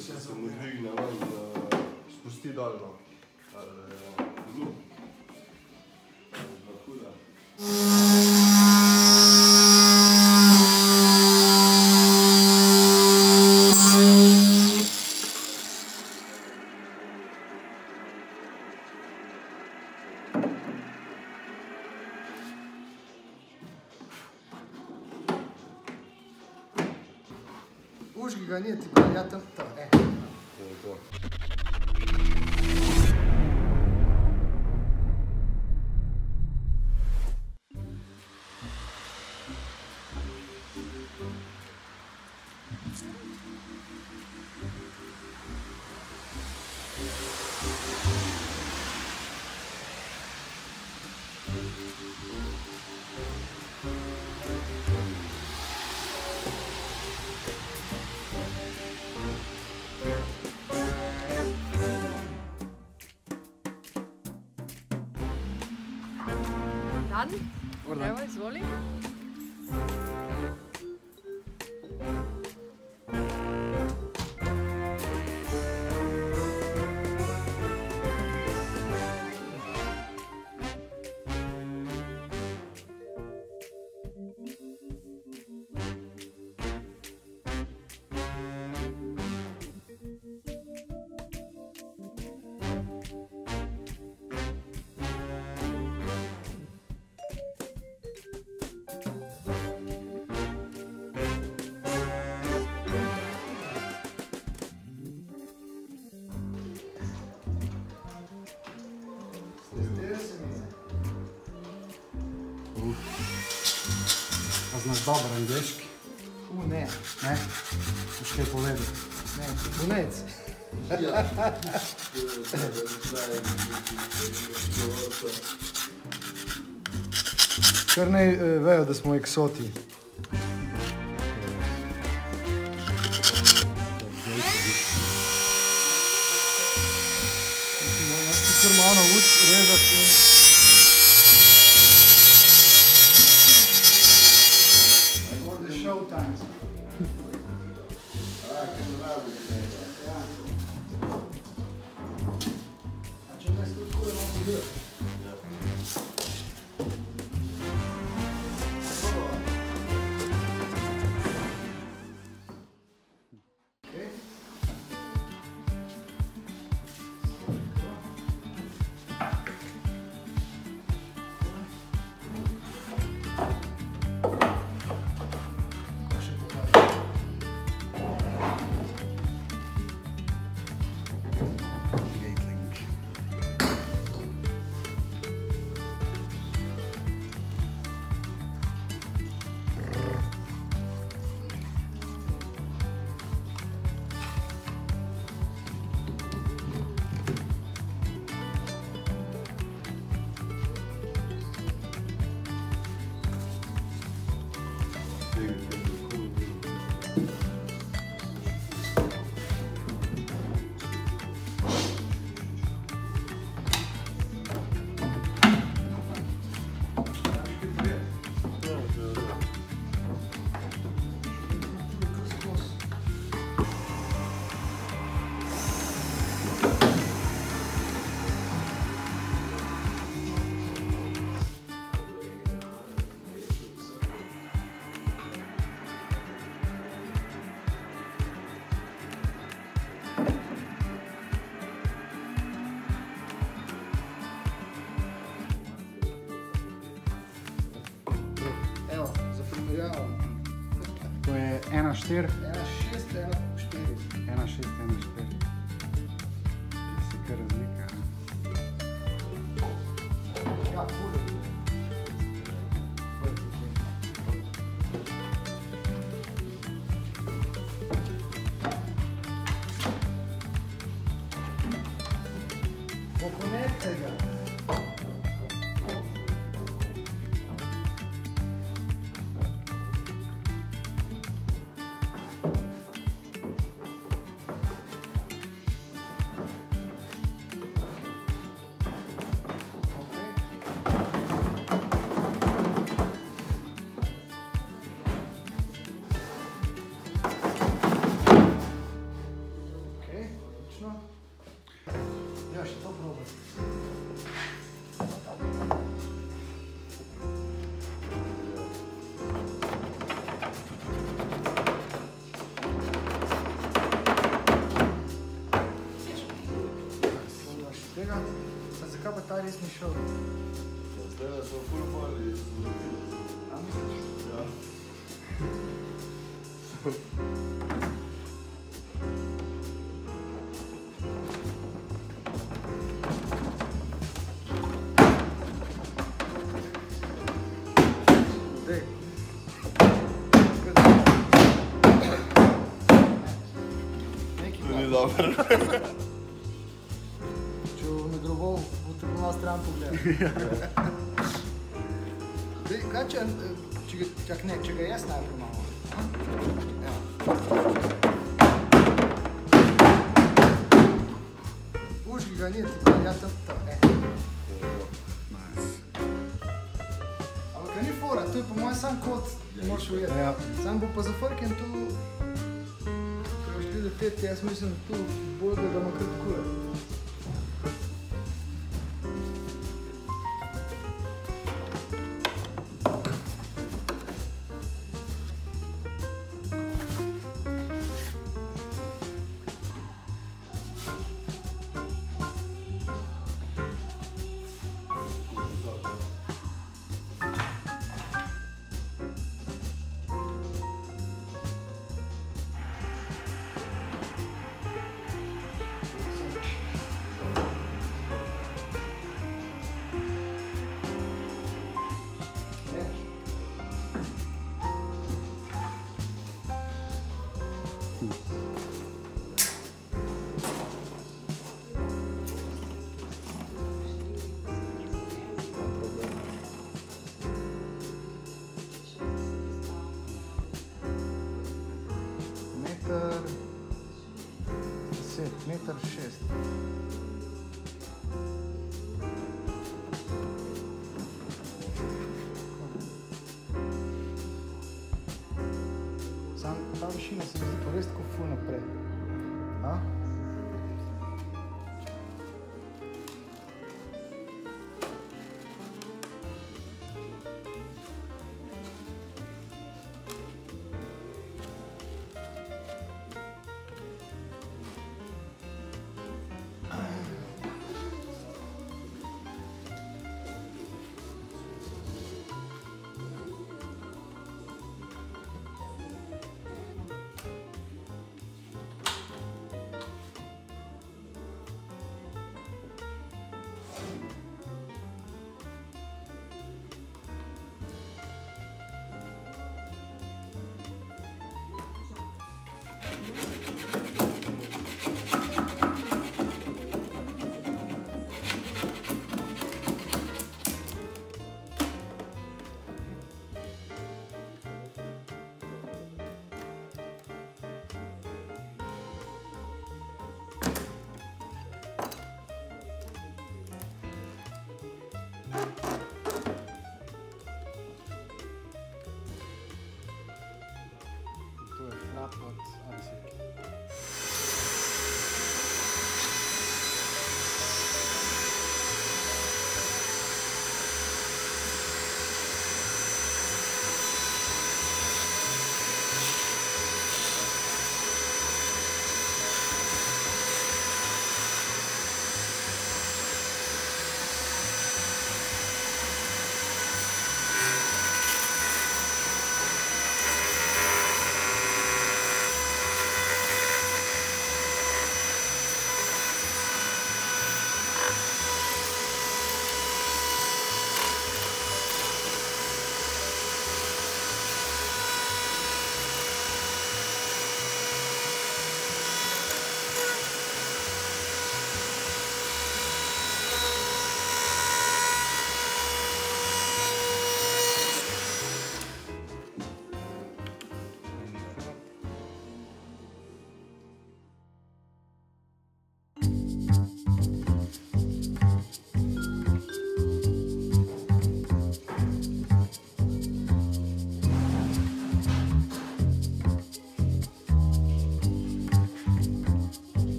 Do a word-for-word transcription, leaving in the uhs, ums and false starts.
se mu dvigne ven, spusti dol, no. Užgi ga nije, ti pa ja tam, to, e. To je to. Dan, evo, izvoli. A znaš dobar angliški? U, ne. Ne? Boš kaj povedal? Ne, bunec. Ja. Kar naj vejo, da smo eksoti. Kar malo uč rezati. Showtime. A če ne slučko, da imamo videti? To je ena štiri. ena šest, ena štiri. ena šest, ena štiri. Je se kar razlika. Ja, ful. Pokonete ga. točno. Ja, še to probaj. Tega, a zakaj pa ta res ni šel? Zdaj da smo ful mali, smo dobili. A misliš? Ja. Dej. Nekaj To ni pa. dobro. Če bo me groboval, bo te malo stran pogledal. Dej, kaj če, če, ga- čak ne, če ga jaz najprej malo. Evo. Užgi ga ni, tako ja tam, tam, e. Ampak ga ni fora, to je po mojem sam kot, moraš ujeti. Ja. Sam bo pa zafrken tu, ko boš gledal teti, jaz mislim, da tu bolj, da ga ima kar kule. Meter deset, meter šest.